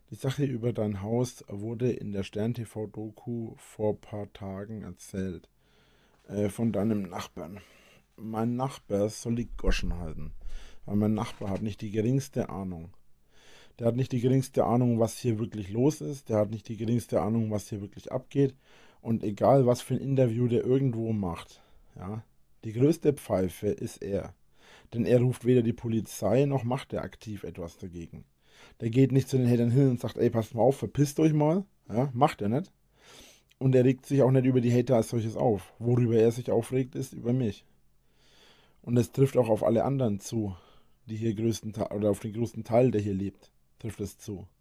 Die Sache über dein Haus wurde in der Stern-TV-Doku vor paar Tagen erzählt. Von deinem Nachbarn. Mein Nachbar soll die Goschen halten. Weil mein Nachbar hat nicht die geringste Ahnung. Der hat nicht die geringste Ahnung, was hier wirklich los ist. Der hat nicht die geringste Ahnung, was hier wirklich abgeht. Und egal, was für ein Interview der irgendwo macht, ja, die größte Pfeife ist er. Denn er ruft weder die Polizei noch macht er aktiv etwas dagegen. Der geht nicht zu den Hatern hin und sagt, ey, passt mal auf, verpisst euch mal. Ja, macht er nicht. Und er regt sich auch nicht über die Hater als solches auf. Worüber er sich aufregt, ist über mich. Und das trifft auch auf alle anderen zu, die hier größten Teil, oder auf den größten Teil, der hier lebt, trifft es zu.